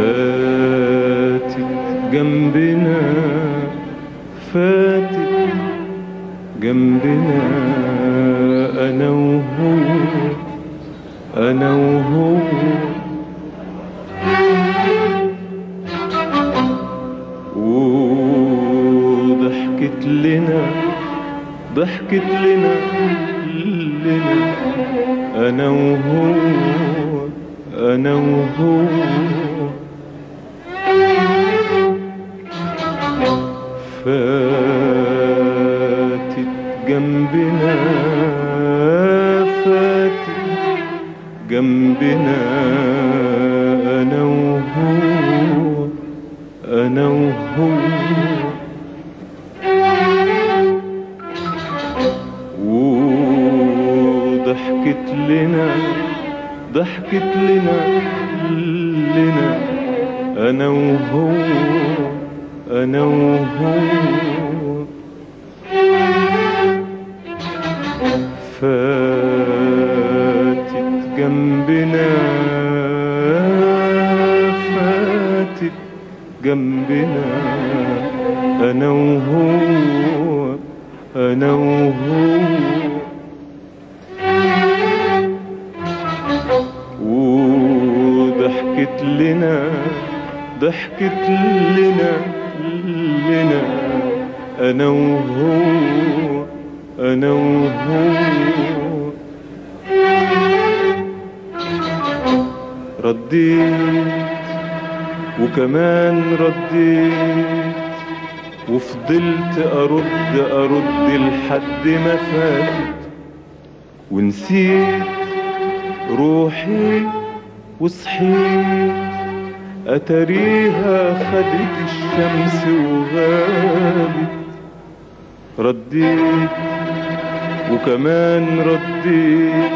فاتت جنبنا، فاتت جنبنا، أنا وهو، أنا وهو. وضحكت لنا، ضحكت لنا، أنا وهو، أنا وهو. فاتت جنبنا، فاتت جنبنا، أنا وهو، أنا وهو. وضحكت لنا، ضحكت لنا، أنا وهو، أنا وهو. فاتت جنبنا، فاتت جنبنا، أنا وهو، أنا وهو. وضحكت لنا، ضحكت لنا، أنا وهو، أنا وهو. رديت وكمان رديت، وفضلت أرد لحد ما فاتت، ونسيت روحي وصحيت، أتريها خدت الشمس وغابت. رديت وكمان رديت،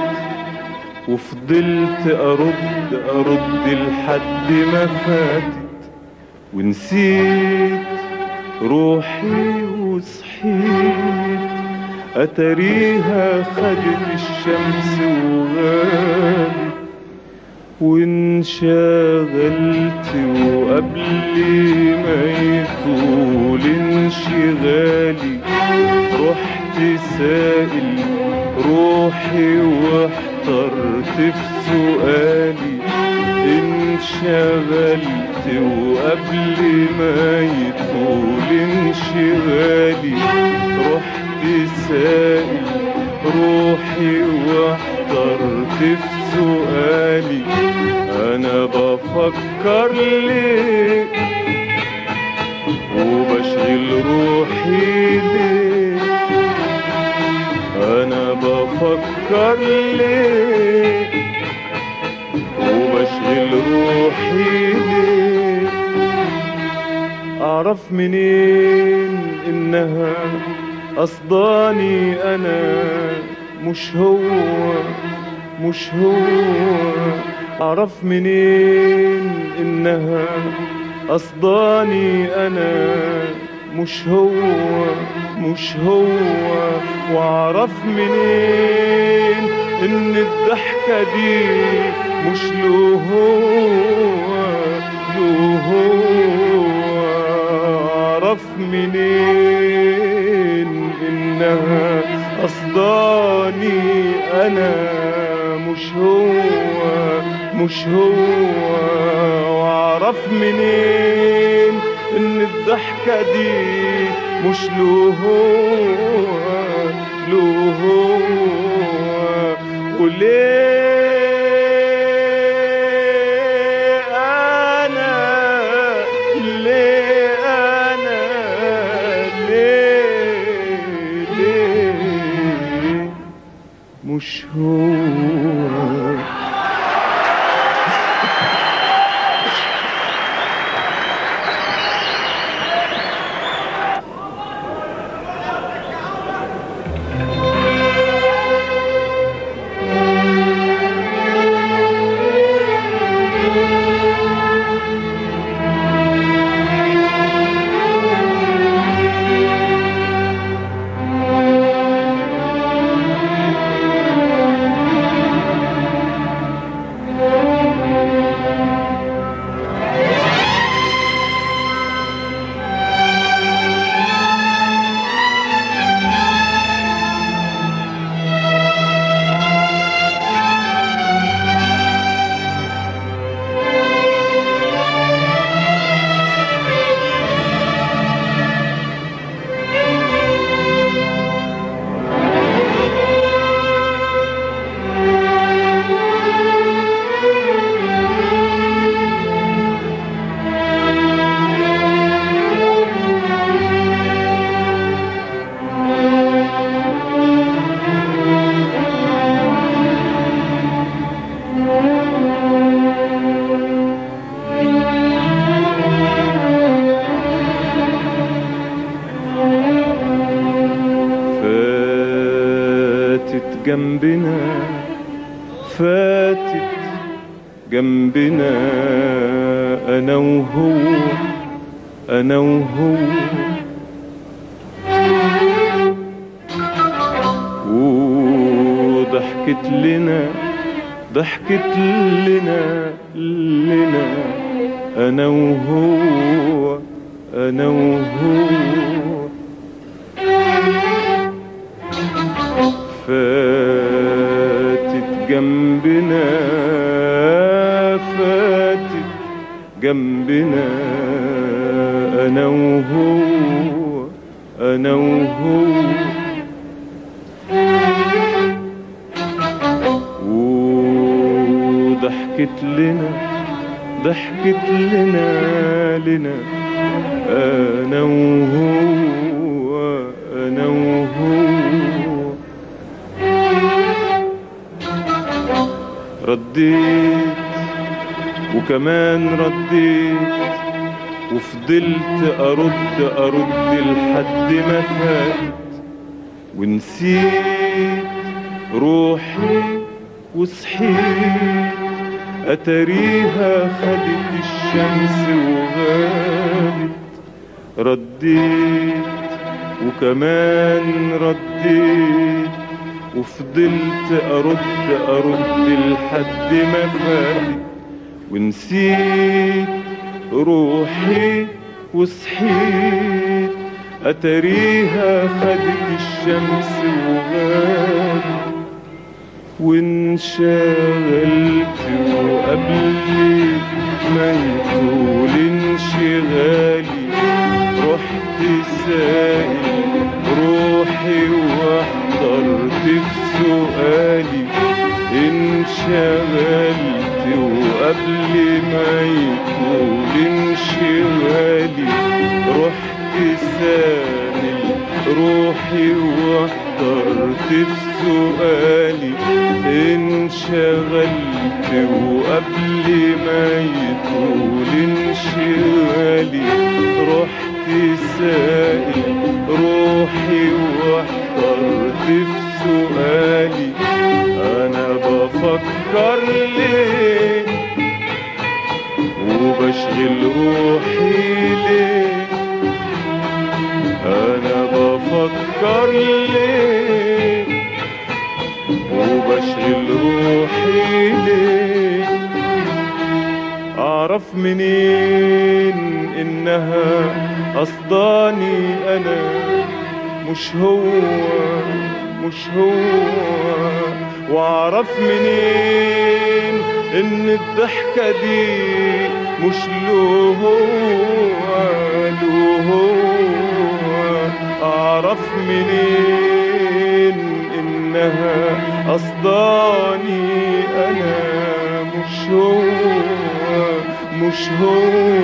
وفضلت أرد لحد ما فاتت، ونسيت روحي وصحيت، أتريها خدت الشمس وغابت. وانشغلت وقبل ما يطول انشغالي، رحت سائل روحي واحترت في سؤالي. انشغلت وقبل ما يطول انشغالي، رحت سائل روحي واحترت في سؤالي. أنا بفكر ليه وبشغل روحي ليه، أنا بفكر ليه وبشغل روحي ليه. أعرف منين إنها قصداني أنا، مش هو، مش هو. أعرف منين إنها قصداني أنا، مش هو، مش هو. وأعرف منين إن الضحكة دي مش له هو، له هو. أعرف منين إنها قصداني أنا، مش هو، مش هو. وأعرف منين إن الضحكة دي مش له هو، له هو. وليه أنا، ليه أنا، ليه مش هو. جنبنا فاتت جنبنا أنا وهو أنا وهو وضحكت لنا ضحكت لنا أنا وهو أنا وهو فاتت جنبنا فاتت جنبنا أنا وهو أنا وهو وضحكت لنا ضحكت لنا أنا وهو أنا وهو رديت وكمان رديت وفضلت أرد لحد ما فاتت ونسيت روحي وصحيت أتاريها خدت الشمس وغابت رديت وكمان رديت وفضلت أرد لحد ما فاتت ونسيت روحي وصحيت أتاريها خدت الشمس وغابت وانشغلت وقبل ما يطول انشغالي رحت سائل روحي واحترت في سؤالي انشغلت وقبل ما يطول انشغالي رحت سائل روحي واحترت في سؤالي انشغلت وقبل ما يطول انشغالي رحت سائل روحي واحترت في سؤالي انا بفكر ليه وبشغل روحي ليه انا بفكر ليه وبشغل روحي ليه اعرف منين انها قصداني انا مش هو واعرف منين ان الضحكة دي مش له هو اعرف منين انها قصداني انا مش هو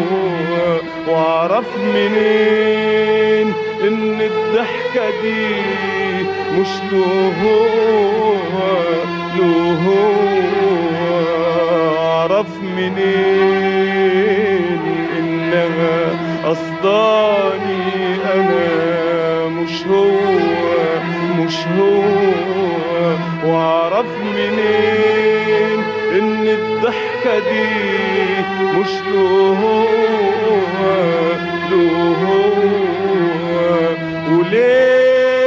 واعرف منين ان الضحكة دي مش له اعرف منين انها قصداني انا مش هو واعرف منين ان الضحكة دي مش له وليه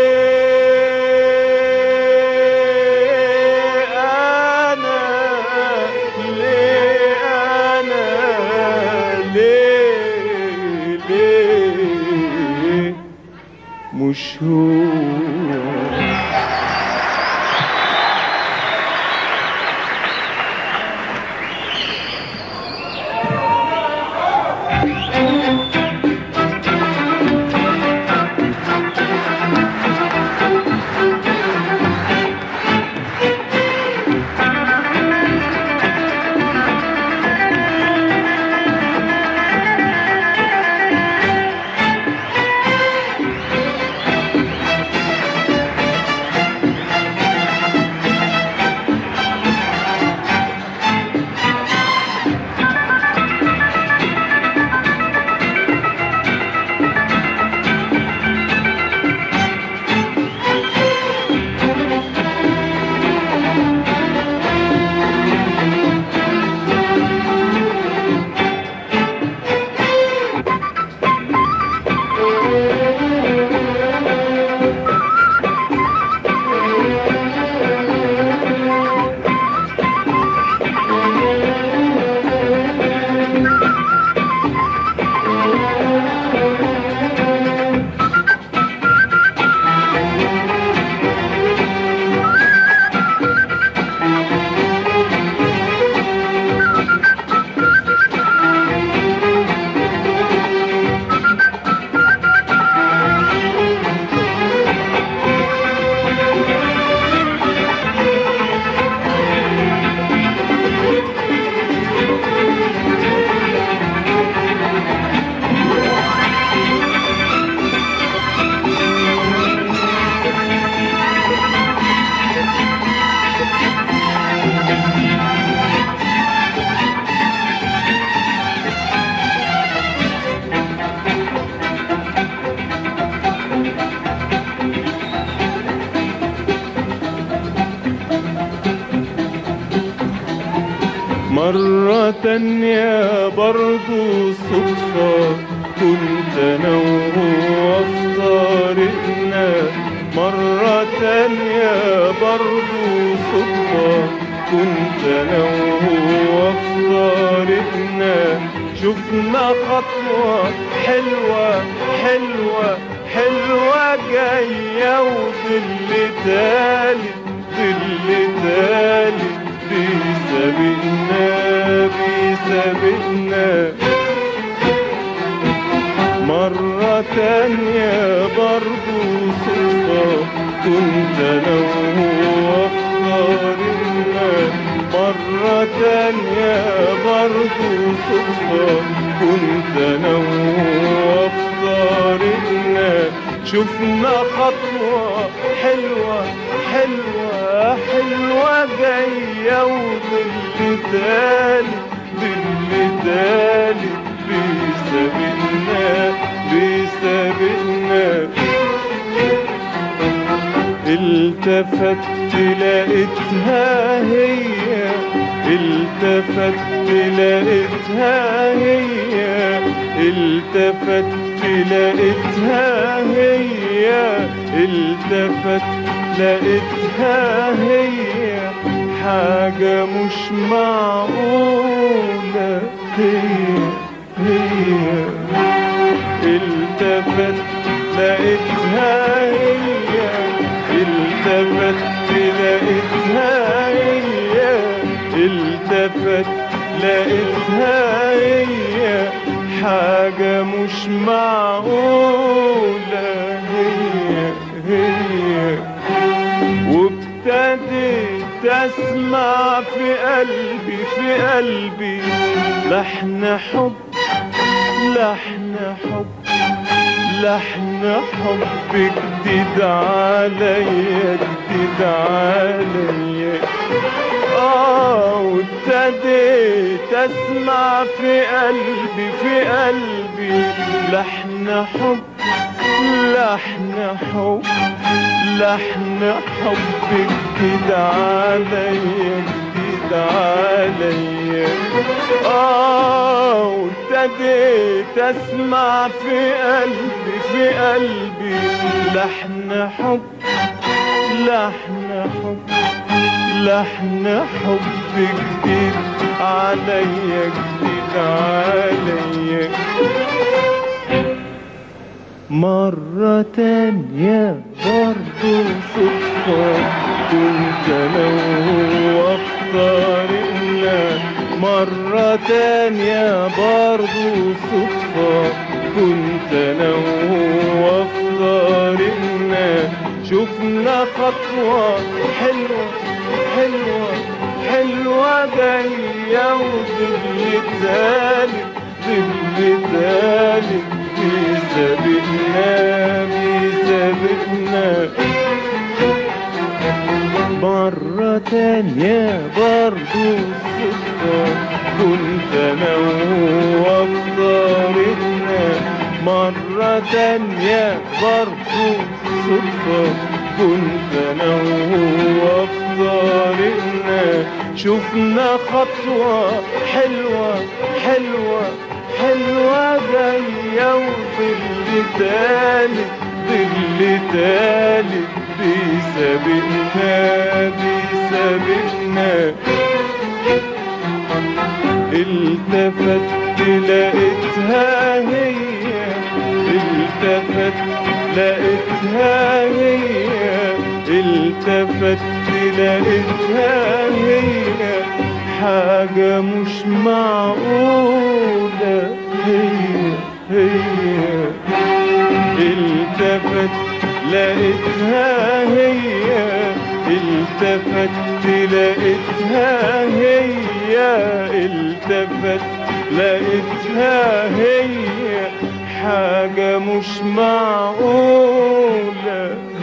مش هو مرة تانية برضو صدفة كنت أنا وهو في طريقنا. مرة تانية برضو صدفة كنت أنا وهو في طريقنا. شفنا خطوة حلوة حلوة حلوة جاية وظل تالت ظل تالت بيسابقنا بيسابقنا. مرة تانية برضو صدفة كنت أنا وهو في طريقنا. مرة تانية برضو صدفة كنت أنا وهو في طريقنا. شفنا خطوة حلوة حلوة حلوة جاية وظل تالت ظل تالت بيسابقنا بيسابقنا. التفت لقيتها هي التفت لقيتها هي التفت لقيتها هي التفت لقيتها هي حاجة مش معقولة. هي التفت لقيتها هي التفت لقيتها هي التفت لقيتها هي حاجة مش معقولة. هي وابتديت اسمع في قلبي لحن حب لحن حب لحن حب جديد عليا جديد عليا. وابتديت اسمع في قلبي لحن حب لحن حب لحن حب جديد عليا جديد عليا. وابتديت اسمع في قلبي لحن حب لحن حب لحن حب جديد عليا جديد عليا. مرة تانية برضو صدفة كنت أنا وهو في طريقنا. مرة تانية برضو صدفة كنت أنا وهو في طريقنا. شفنا خطوة حلوة حلوة حلوة جاية وظل تالت ظل تالت بيسابقنا بيسابقنا. مرة تانية برضو صدفة كنت أنا وهو في طريقنا. مرة تانية برضو صدفة كنت أنا وهو في طريقنا. شفنا خطوة حلوة حلوة حلوة جاية وظل تالت ظل تالت بيسابقنا بيسابقنا. التفت لقيتها هي التفت لقيتها هي التفت لقيتها هي حاجة مش معقولة. هي التفت لقيتها هي التفت لقيتها هي التفت لقيتها هي حاجة مش معقولة.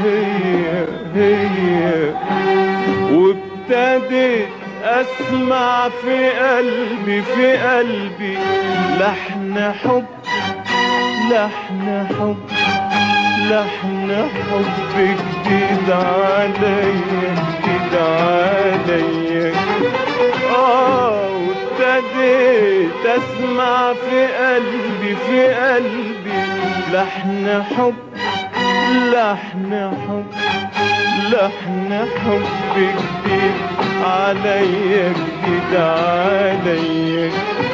هي وابتديت اسمع في قلبي لحن حب لحن حب لحن حب جديد عليا جديد عليا. وابتديت اسمع في قلبي لحن حب لحن حب لحن حب جديد عليا جديد عليا.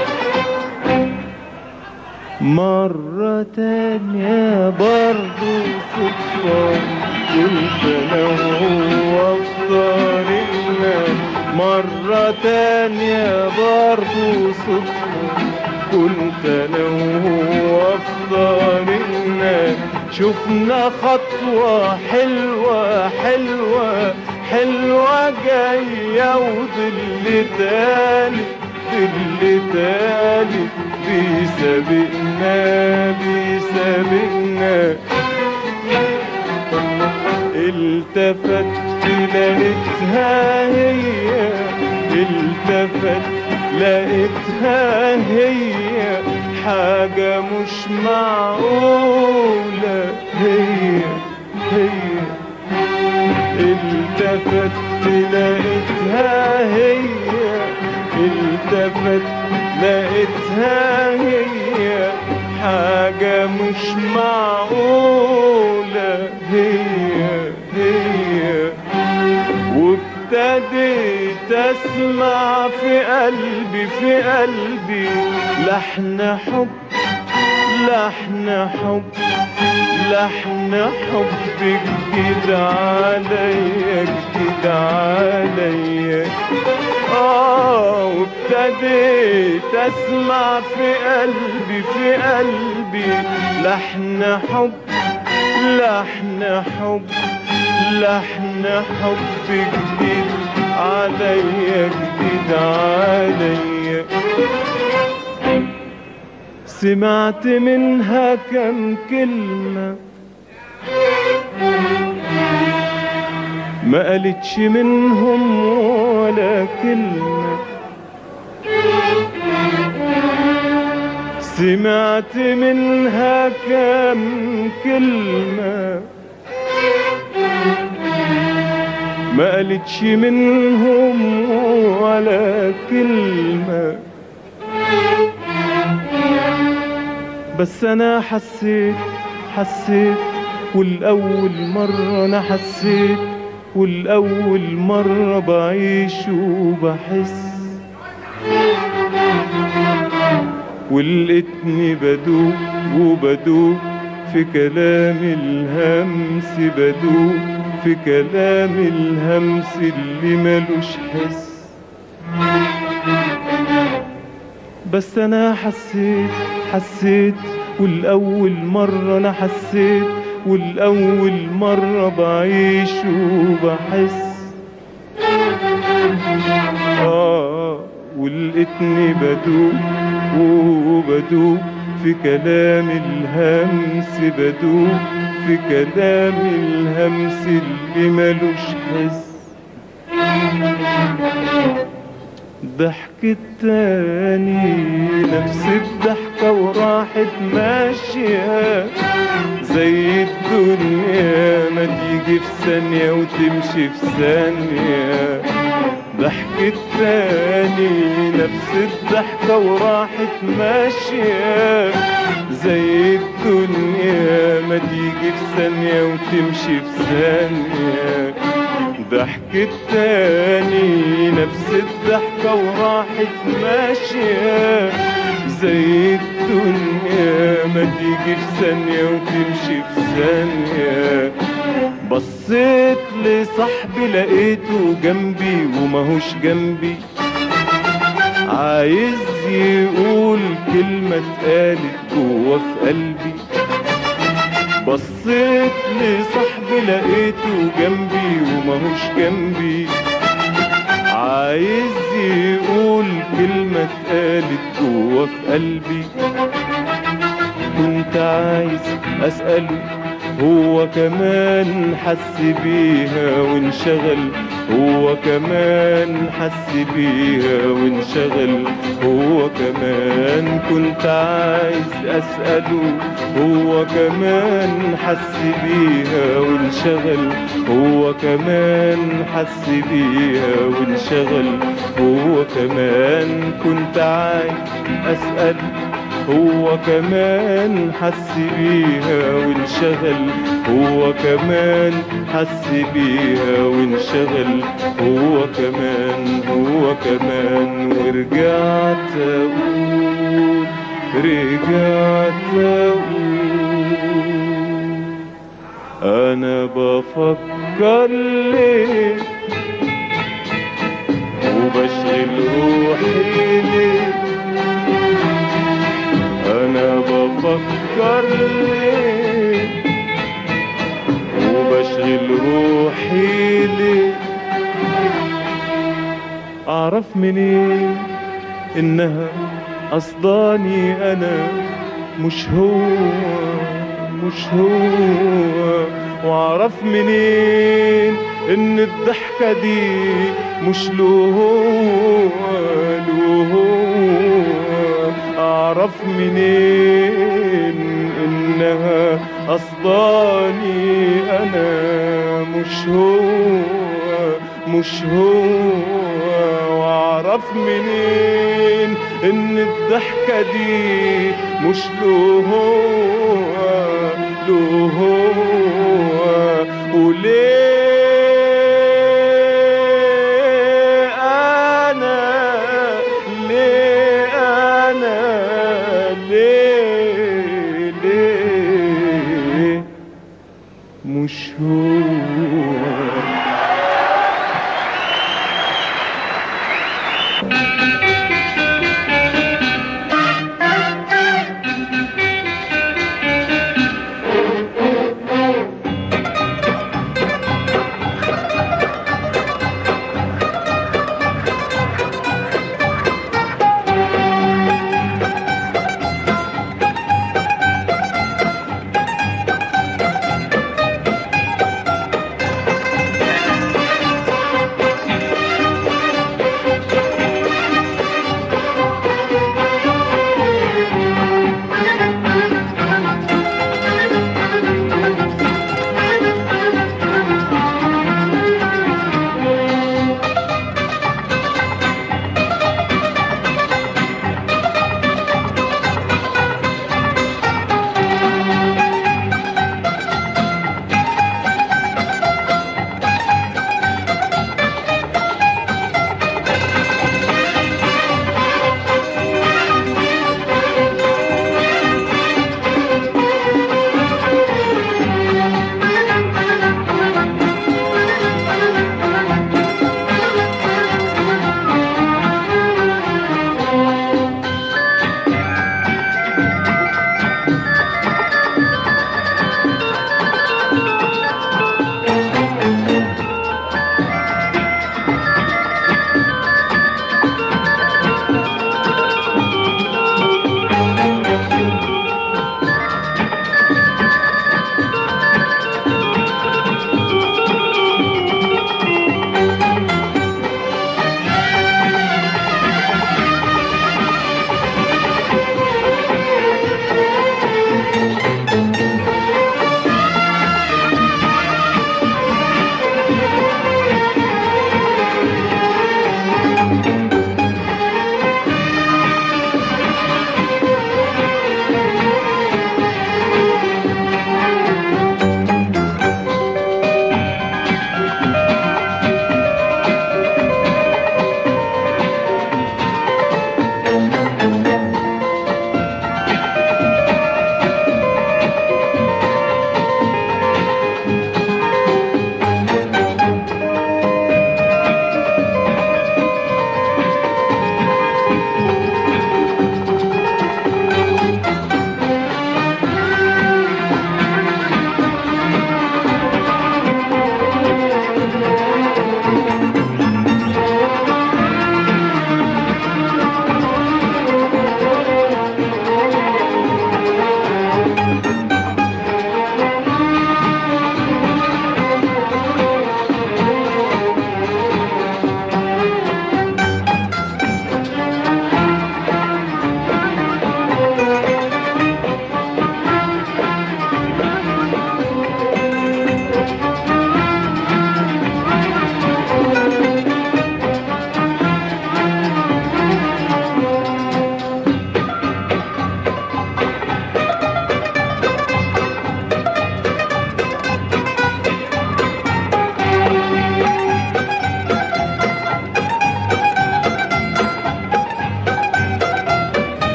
مرة تانية برضو صدفة كنت انا وهو في طريقنا. مرة تانية برضو صدفة كنت انا وهو في طريقنا. شفنا خطوة حلوة حلوة حلوة جاية وظل تاني ظل تاني بيسابقنا بيسابقنا. التفت لقيتها هي التفت لقيتها هي حاجة مش معقولة هي التفت لقيتها هي التفت لقيتها هي حاجة مش معقولة هي وابتديت اسمع في قلبي لحن حب لحن حب لحن حب جديد عليا جديد عليا. وابتديت اسمع في قلبي لحن حب لحن حب لحن حب جديد عليا جديد عليا. سمعت منها كم كلمة ما قالتش منهم ولا كلمة. سمعت منها كم كلمة ما قالتش منهم ولا كلمة. بس انا حسيت والأول مرة أنا حسيت والأول مرة بعيش وبحس ولقيتني بدوب وبدوب في كلام الهمس بدوب في كلام الهمس اللي ملوش حس. بس أنا حسيت والأول مرة أنا حسيت والأول مرة بعيش وبحس ولقيتني بدوب وبدوب في كلام الهمس بدوب في كلام الهمس اللي ملوش حس. ضحكت تاني نفس الضحكة وراحت ماشية زي الدنيا ما تيجي في ثانية وتمشي في ثانية. ضحكت تاني نفس الضحكة وراحت ماشية زي الدنيا ما تيجي في ثانية وتمشي في ثانية. ضحكت تاني نفس الضحكة وراحت ماشية زي الدنيا ما تيجي في ثانية وتمشي في ثانية. بصيت لصاحبي لقيته جنبي وماهوش جنبي عايز يقول كلمة اتقالت جوا في قلبي. بصيت لصاحبي لقيته جنبي وماهوش جنبي عايز يقول كلمة اتقالت جوا في قلبي. كنت عايز اسأله هو كمان حس بيها وانشغل، هو كمان حس بيها وانشغل، هو كمان كنت عايز أسأله، هو كمان حس بيها وانشغل، هو كمان حس بيها وانشغل، هو كمان كنت عايز أسأله، هو كمان حس بيها وانشغل، هو كمان حس بيها وانشغل، هو كمان هو كمان. ورجعت أقول رجعت أقول أنا بفكر ليه وبشغل روحي ليه، أنا بفكر ليه وبشغل روحي ليه. أعرف منين إنها قصداني أنا مش هو مش هو، وأعرف منين إن الضحكة دي مش له هو له هو. أعرف منين إنها قصداني أنا مش هو مش هو، وأعرف منين إن الضحكة دي مش له هو له هو. وليه مش هو.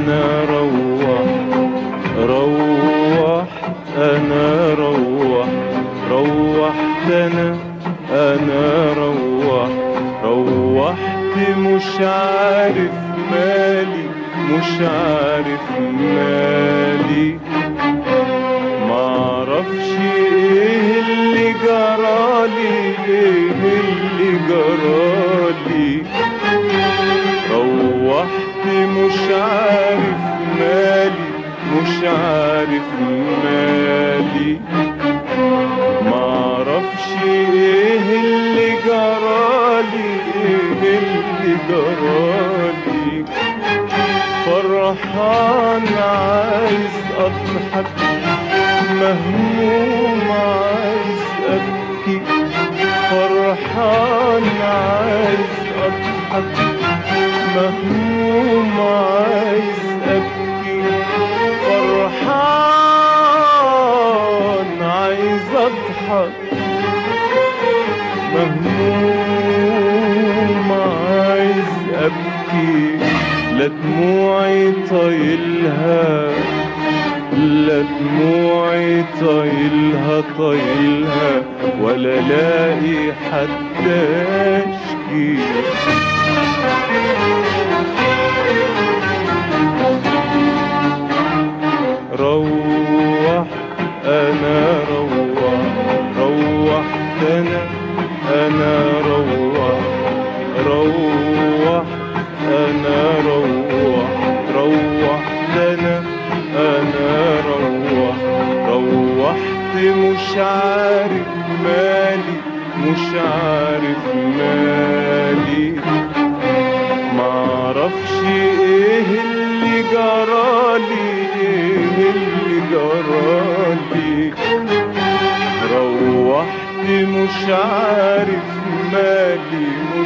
أنا روحت أنا روحت أنا روحت مش عارف مالي معرفش ايه اللي جرالي روحت مش عارف مالي معرفش ايه اللي جرالي فرحان عايز اضحك مهموم عايز ابكي فرحان عايز اضحك مهموم عايز ابكي فرحان عايز اضحك مهموم عايز ابكي لا دموعي طايلها ولا لاقي حد اشكي روحت أنا روحت أنا روحت أنا روحت أنا روحت مش عارف مالي معرفش ايه اللي جرالي روحت مش عارف مالي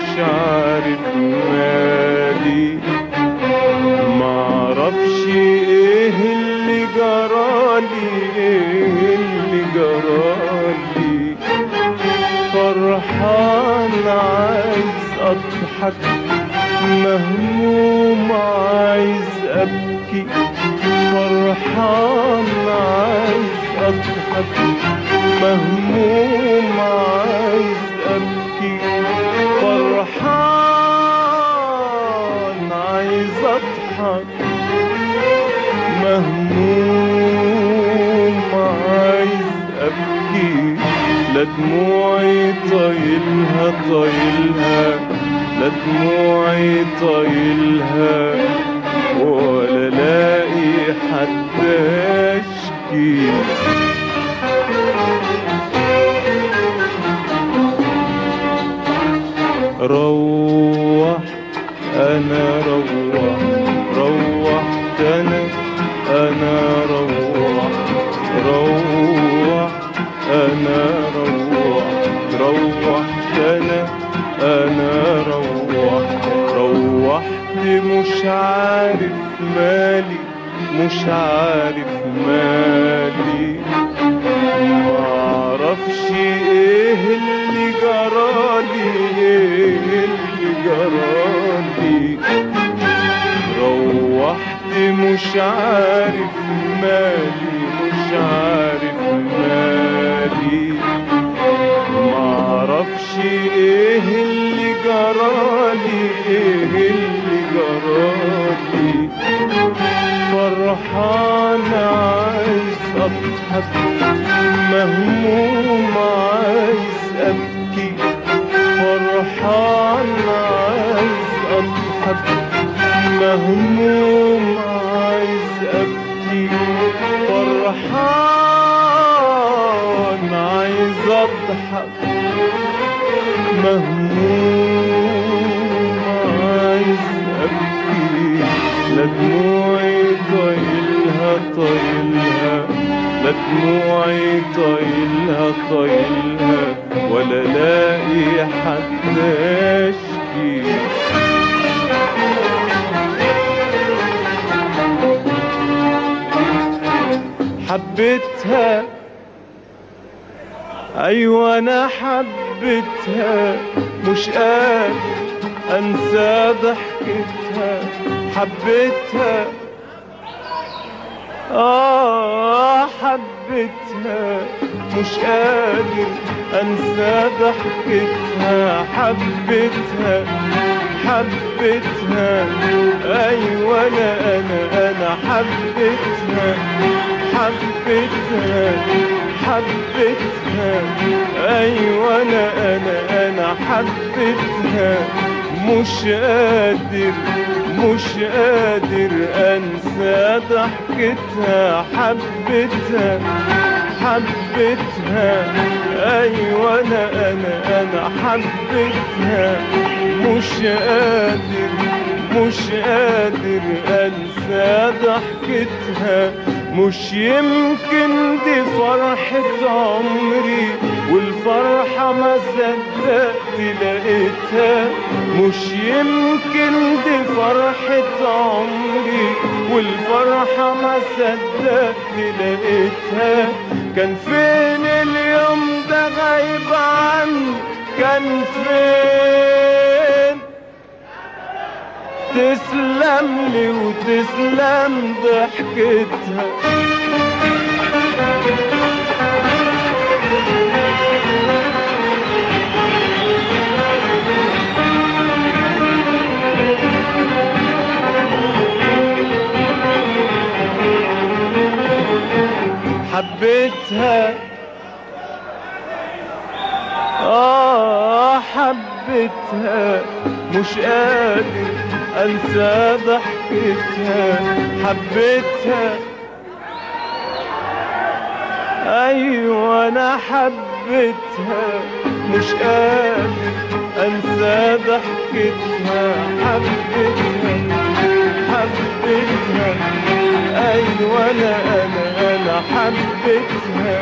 معرفش ايه اللي جرالي فرحان عايز اضحك مهموم عايز ابكي فرحان عايز اضحك مهموم عايز ابكي فرحان عايز اضحك مهموم عايز ابكي لا دموعي طايلها ولا لاقي حد اشكي روحت أنا روحت أنا روحت أنا روحت أنا روحت مش عارف مالي معرفش ايه اللي جرالي روحت مش عارف مالي معرفش ايه اللي جرالي فرحان عايز اضحك مهموم عايز ابكي فرحان عايز اضحك مهموم عايز ابكي فرحان عايز اضحك مهموم عايز ابكي لا دموعي طايلها ولا لاقي حد اشكي حبيتها ايوه انا حبيتها مش قادر انسى ضحكتها حبيتها حبيتها مش قادر انسى ضحكتها، حبيتها حبيتها ايوه انا حبيتها حبيتها حبيتها ايوه انا حبيتها، مش قادر انسى ضحكتها، حبيتها حبيتها ايوه انا حبيتها، مش قادر انسى ضحكتها، مش يمكن دي فرحة عمري والفرحة ما صدقت لقيتها، مش يمكن دي فرحة عمري والفرحة ما صدقت لقيتها، كان فين اليوم ده غايب عني، كان فين؟ تسلم لي وتسلم ضحكتها. حبيتها حبيتها مش قادر انسى ضحكتها، حبيتها ايوه انا حبيتها مش قادر انسى ضحكتها، حبيتها حبيتها ايوه انا حبيتها،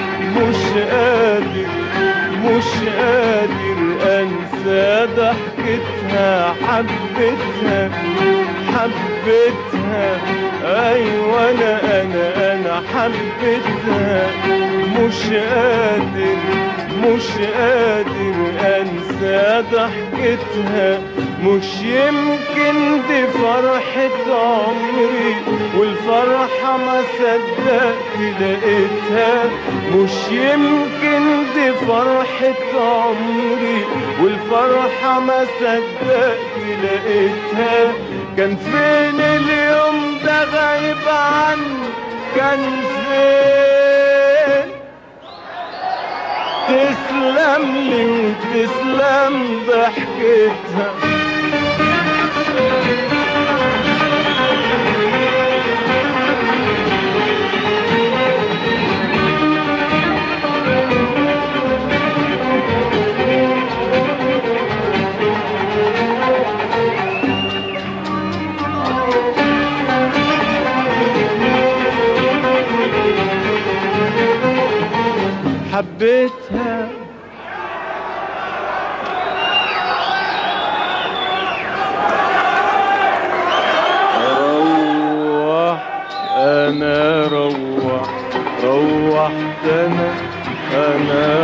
مش قادر انسى ضحكتها، حبيتها حبيتها ايوه انا حبيتها، مش قادر انسى ضحكتها، مش يمكن دي فرحة عمري والفرحة ما صدقت لقيتها، مش يمكن دي فرحة عمري والفرحة ما صدقت لقيتها، كان فين اليوم ده غايب عني، كان فين؟ تسلم لي وتسلم ضحكتها. حبيتها روحت انا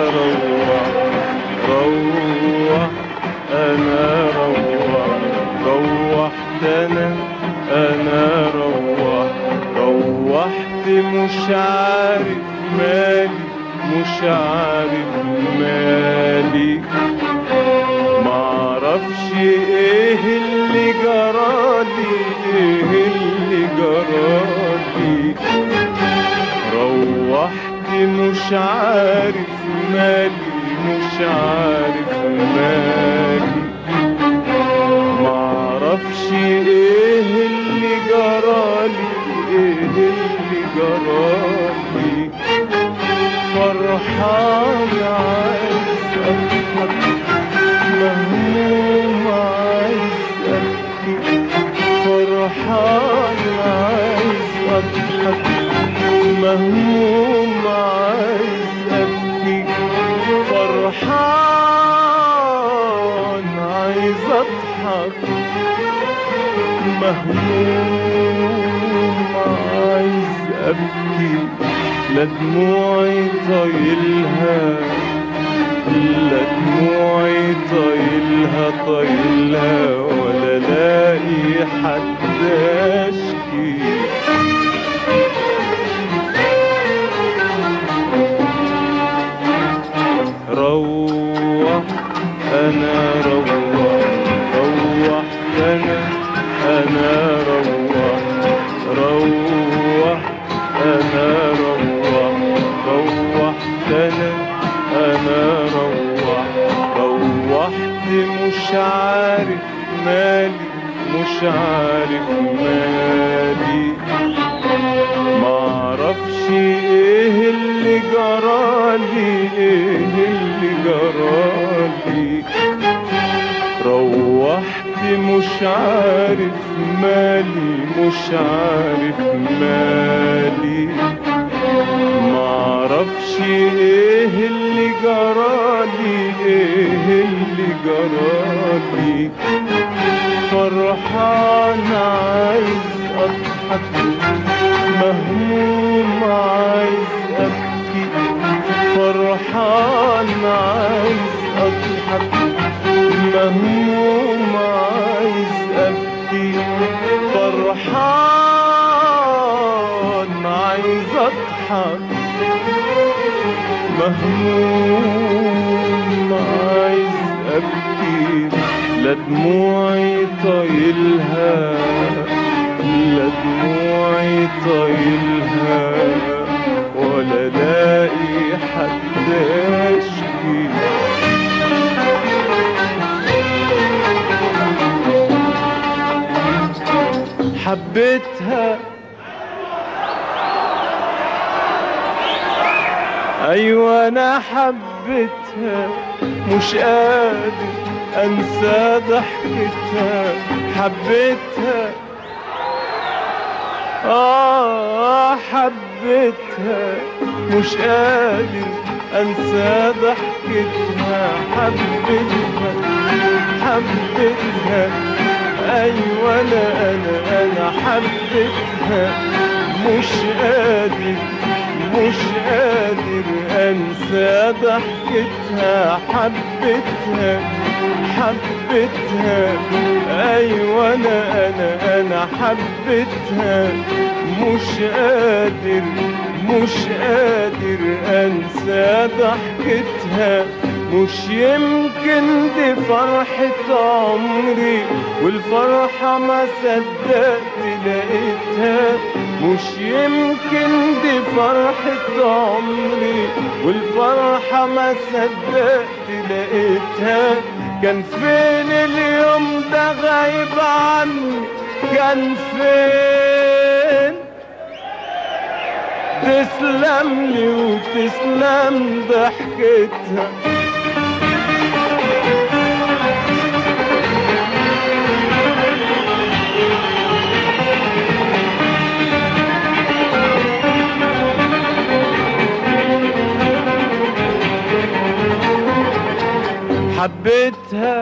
روحت مش عارف مالي معرفش ايه اللي جرالي روحت مش عارف مالي معرفش ايه اللي جرالي فرحان عايز اضحك مهموم عايز ابكي، فرحان عايز اضحك مهموم عايز ابكي، فرحان عايز اضحك مهموم عايز ابكي، لا دموعي طايلها ولا لاقي حد اشكي. عارف مالي، معرفش ايه اللي جرالي، ايه اللي جرالي. روحت مش عارف مالي، مش عارف مالي. معرفش ايه اللي جرالي، ايه اللي جرالي. فرحان عايز اضحك، مهموم عايز ابكي. فرحان عايز اضحك، مهموم عايز ابكي. فرحان عايز اضحك، مهموم عايز ابكي. لا دموعي طايلها، لا دموعي طايلها، ولا لاقي حد اشكي. حبيتها، ايوه انا حبيتها، مش قادر انسى ضحكتها. حبيتها، حبيتها، مش قادر انسى ضحكتها. حبيتها، حبيتها، ايوه انا حبيتها، مش قادر، مش قادر انسى ضحكتها. حبيتها، حبيتها، ايوه انا حبيتها، مش قادر، مش قادر انسى ضحكتها. مش يمكن دي فرحة عمري، والفرحة ما صدقت لقيتها. مش يمكن دي فرحة عمري، والفرحة ما صدقت لقيتها. كان فين اليوم ده غايب عني، كان فين؟ تسلم لي وتسلم ضحكتها. حبيتها،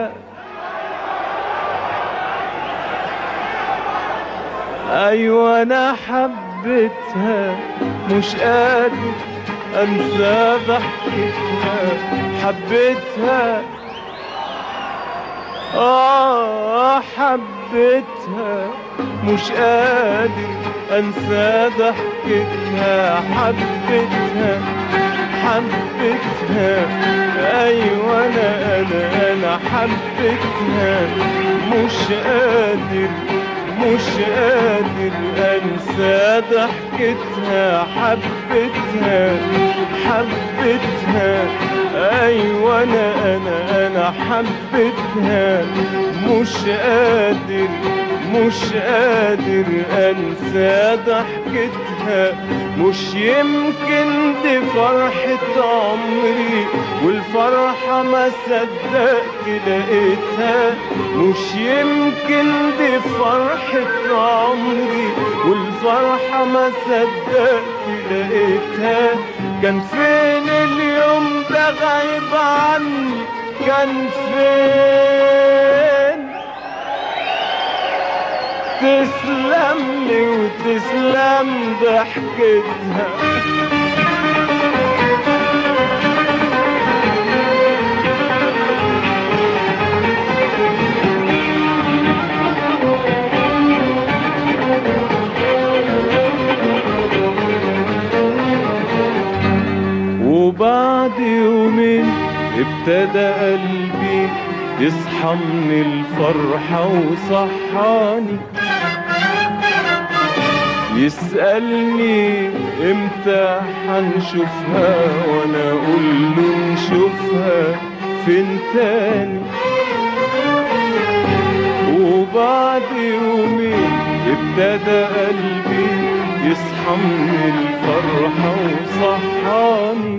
ايوه انا حبيتها، مش قادر انسى ضحكتها. حبيتها، حبيتها، مش قادر انسى ضحكتها. حبيتها، حبيتها، ايوه انا حبيتها، مش قادر، مش قادر انسى ضحكتها. حبيتها، حبيتها، ايوه انا حبيتها، مش قادر، مش قادر انسى ضحكتها. مش يمكن دي فرحة عمري، والفرحة ما صدقت لقيتها. مش يمكن دي فرحة عمري، والفرحة ما صدقت لقيتها. كان فين اليوم ده غايب عني، كان فين؟ تسلم لي وتسلم ضحكتها. وبعد يومين ابتدى قلبي يصحى من الفرحة وصحاني، يسألني امتى حنشوفها، وانا اقول له نشوفها فين تاني. وبعد يومين ابتدى قلبي يصحى من الفرحة وصحاني،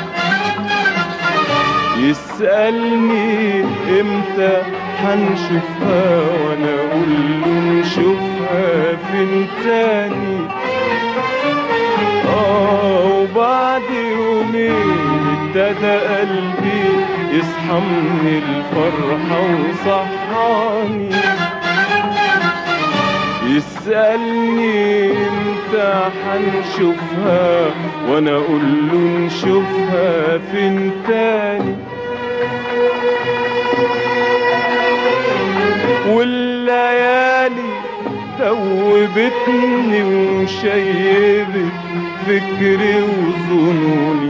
يسألني امتى هنشوفها وانا اقول له نشوفها فين تاني. وبعد يومين ابتدى قلبي يصحى من الفرحة وصحاني، يسألني امتى هنشوفها وانا اقول له نشوفها فين تاني. والليالي دوبتني وشيبت فكري وظنوني،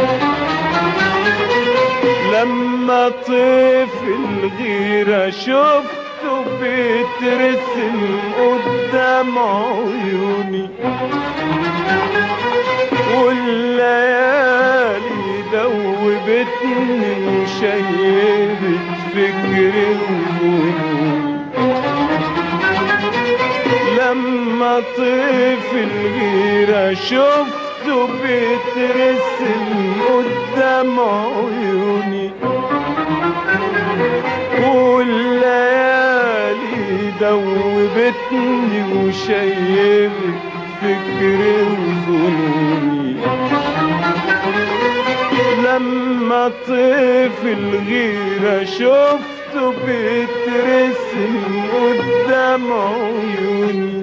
لما طيف الغيرة شفته بيترسم قدام عيوني. والليالي دوبتني وشيبت فكري وظنوني، لما طيف الغيرة شفته بيترسم قدام عيوني. والليالي دوبتني وشيبت فكري وظنوني، لما طيف الغيرة شفته بيترسم قدام عيوني.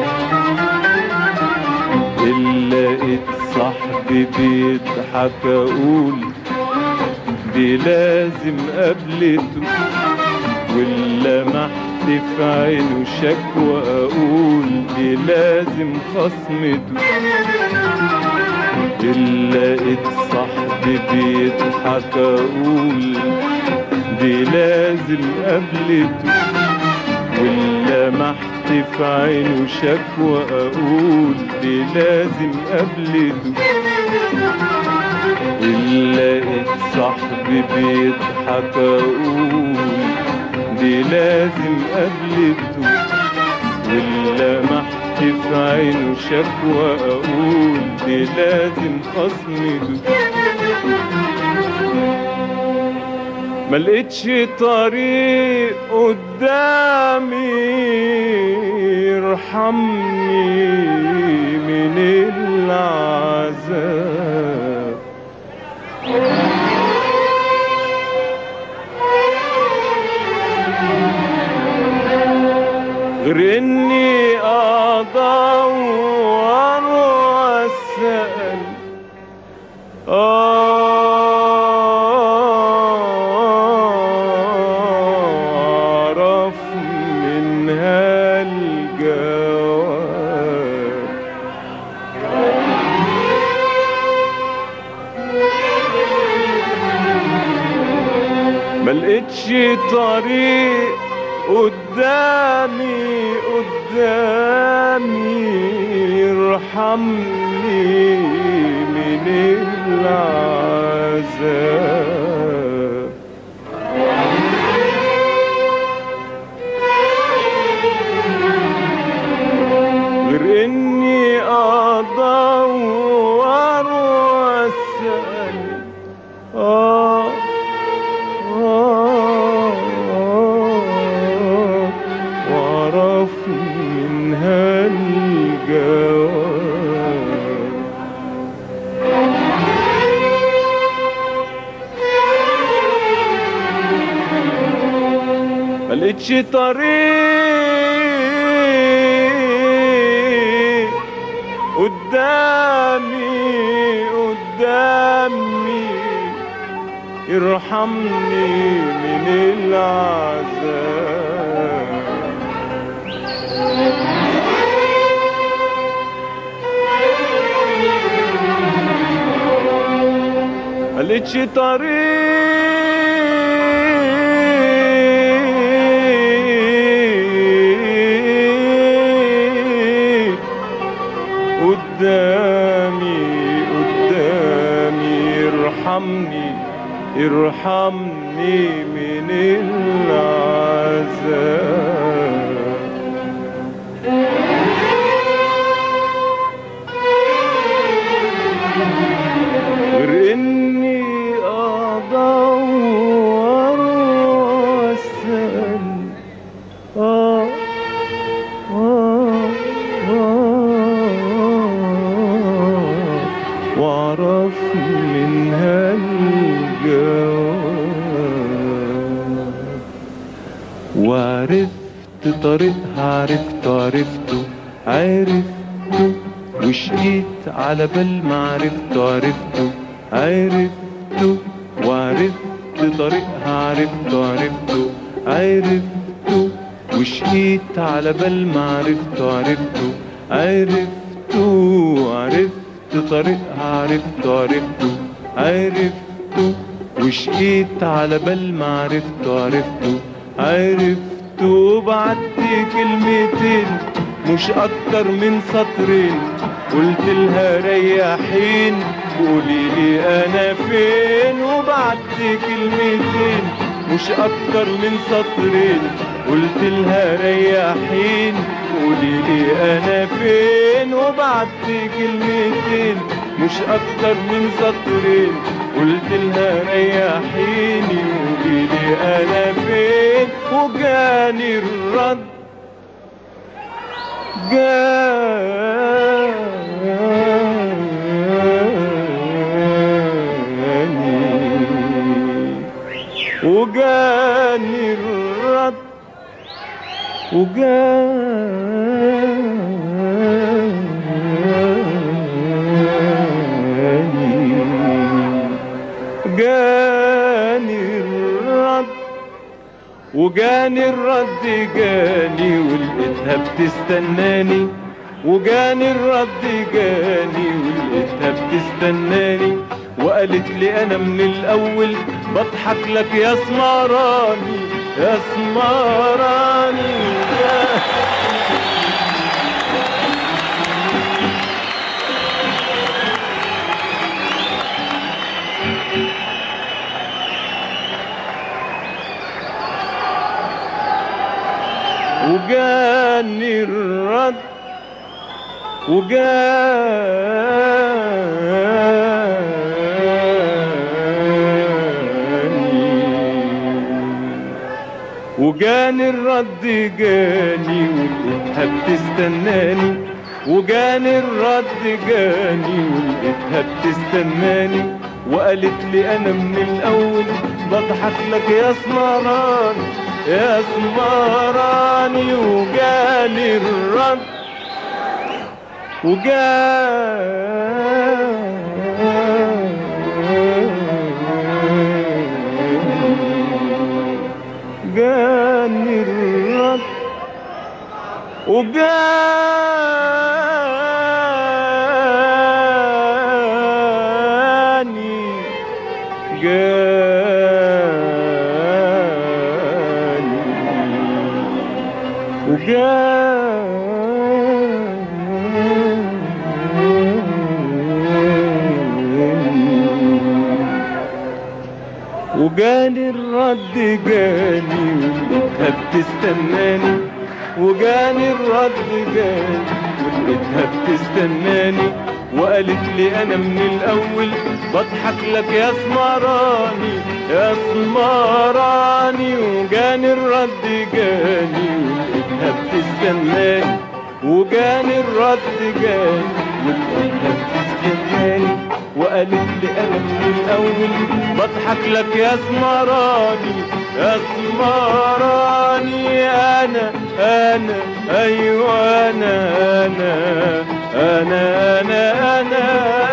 لقيت صاحبي بيضحك اقول دي لازم قابلته، ولمحت في عينه شكوى اقول دي لازم خصمته. لقيت صاحبي بيضحك اقول دي لازم قابلته، ولمحت في عينه شكوى اقول دي لازم قابلته. لقيت صاحبي بيضحك اقول دي لازم قابلته، ولمحت في عينه شكوى اقول دي لازم خصمته. ملقتش طريق قدامي يرحمني من العذاب، غير اني ادور واسال اعرف منها الجواب. ملقتش طريق قدامي يرحمني من العذاب، غير اني ادور واسال واعرف منها الجواب. ملقتش طريق قدامي يرحمني من العذاب، ملقتش طريق قدامي يرحمني من العذاب. عذاب. غير اني ادور واسال واعرف منها الجواب. وعرفت طريقها، عرفته وشقيت على بال ما عرفته وعرفت طريقها، عرفته وشقيت على بال ما عرفته طريقها، عرفته وشقيت على بال ما عرفته وبعت كلمتين مش اكتر من سطرين، قلت لها ريحين قوليلي انا فين. وبعت كلمتين مش اكتر من سطرين، قلت لها ريحين قوليلي انا فين. وبعت كلمتين مش اكتر من سطرين، قلت لها ريحيني قوليلي انا فين. وجاني الرد وجاني الرد وجاني الرد جاني ولقيتها بتستناني، وجاني الرد جاني ولقيتها بتستناني، وقالت لي انا من الاول بضحك لك يا سمراني يا سمراني. وجاني الرد وجاني الرد جاني ولقيتها بتستناني، وجاني الرد جاني ولقيتها بتستناني، وقالت لي انا من الاول بضحك لك يا سمراني يا سمراني. وجاني الرد جاني الرد وجاني الرد جاني ولقيتها بتستناني، وجاني الرد جاني ولقيتها بتستناني، وقالت لي انا من الاول بضحك لك يا سمراني يا سمراني. وجاني الرد جاني ولقيتها بتستناني، وجاني الرد جاني ولقيتها بتستناني، وقالت لي انا من الاول بضحك لك يا سمراني يا سمراني. انا ايوه انا